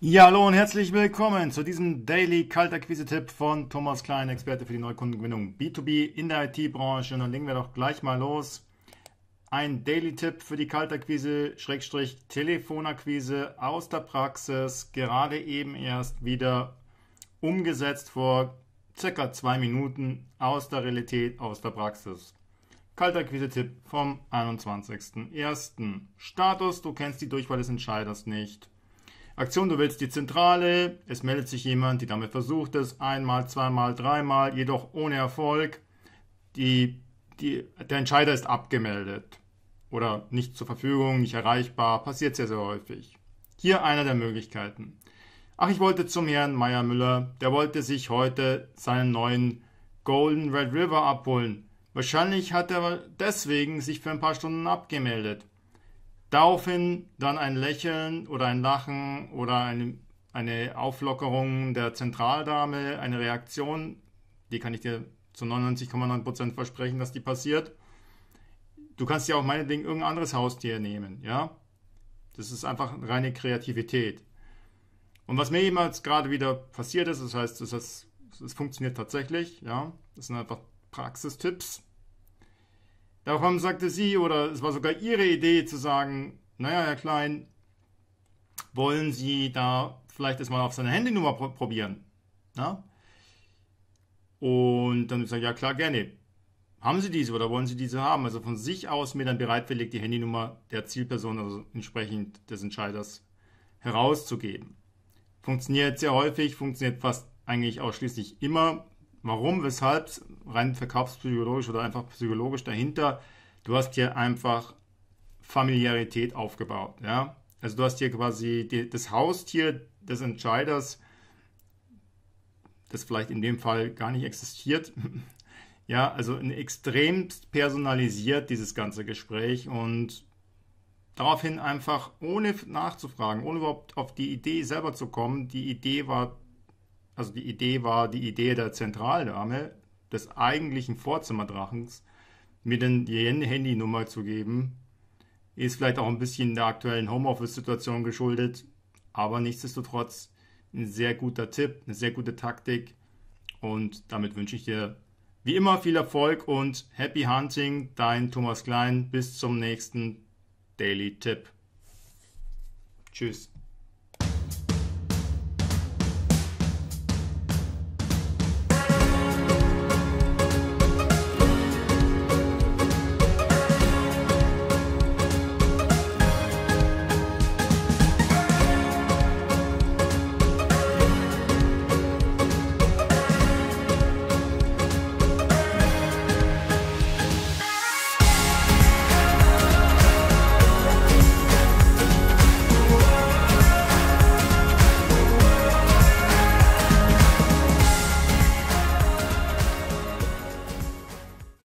Ja, hallo und herzlich willkommen zu diesem Daily Kaltakquise-Tipp von Thomas Klein, Experte für die Neukundengewinnung B2B in der IT-Branche. Und dann legen wir doch gleich mal los. Ein Daily-Tipp für die Kaltakquise, Schrägstrich Telefonakquise aus der Praxis, gerade eben erst wieder umgesetzt vor circa 2 Minuten aus der Realität, aus der Praxis. Kaltakquise-Tipp vom 21.01. Status, du kennst die Durchwahl des Entscheiders nicht. Aktion, du willst die Zentrale, es meldet sich jemand, die Dame versucht es einmal, zweimal, dreimal, jedoch ohne Erfolg. Der Entscheider ist abgemeldet oder nicht zur Verfügung, nicht erreichbar, passiert sehr, sehr häufig. Hier eine der Möglichkeiten. Ach, ich wollte zum Herrn Meier-Müller, der wollte sich heute seinen neuen Golden Red River abholen. Wahrscheinlich hat er deswegen sich für ein paar Stunden abgemeldet. Daraufhin dann ein Lächeln oder ein Lachen oder eine Auflockerung der Zentraldame, eine Reaktion, die kann ich dir zu 99,9% versprechen, dass die passiert. Du kannst ja auch meinetwegen irgendein anderes Haustier nehmen, ja? Das ist einfach reine Kreativität. Und was mir eben jetzt gerade wieder passiert ist, das heißt, es funktioniert tatsächlich, ja? Das sind einfach Praxistipps. Daraufhin sagte sie, oder es war sogar ihre Idee zu sagen, naja, Herr Klein, wollen Sie da vielleicht erstmal auf seine Handynummer probieren? Ja? Und dann sage ich, ja klar, gerne. Haben Sie diese oder wollen Sie diese haben? Also von sich aus mir dann bereitwillig die Handynummer der Zielperson, also entsprechend des Entscheiders, herauszugeben. Funktioniert sehr häufig, funktioniert fast eigentlich ausschließlich immer. Warum, weshalb, rein verkaufspsychologisch oder einfach psychologisch dahinter, du hast hier einfach Familiarität aufgebaut. Ja? Also du hast hier quasi das Haustier des Entscheiders, das vielleicht in dem Fall gar nicht existiert. Ja, also extrem personalisiert dieses ganze Gespräch und daraufhin einfach ohne nachzufragen, ohne überhaupt auf die Idee selber zu kommen, die Idee war die Idee der Zentraldame, des eigentlichen Vorzimmerdrachens, mir dann die Handynummer zu geben. Ist vielleicht auch ein bisschen der aktuellen Homeoffice-Situation geschuldet, aber nichtsdestotrotz ein sehr guter Tipp, eine sehr gute Taktik und damit wünsche ich dir wie immer viel Erfolg und Happy Hunting, dein Thomas Klein. Bis zum nächsten Daily Tipp. Tschüss.